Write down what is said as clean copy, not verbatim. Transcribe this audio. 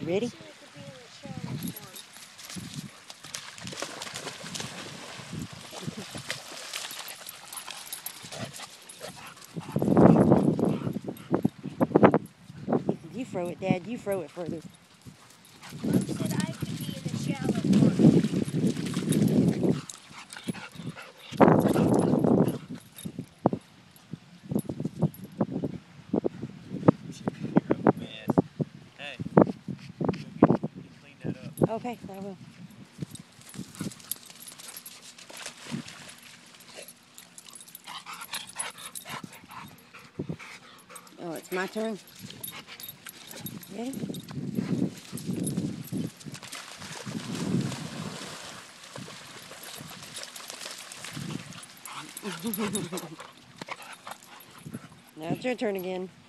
Ready? You throw it, Dad. You throw it further. Mom said I could be in the shallow part. Hey, go clean that up. Okay, I will. Oh, it's my turn. Ready? Now it's your turn again.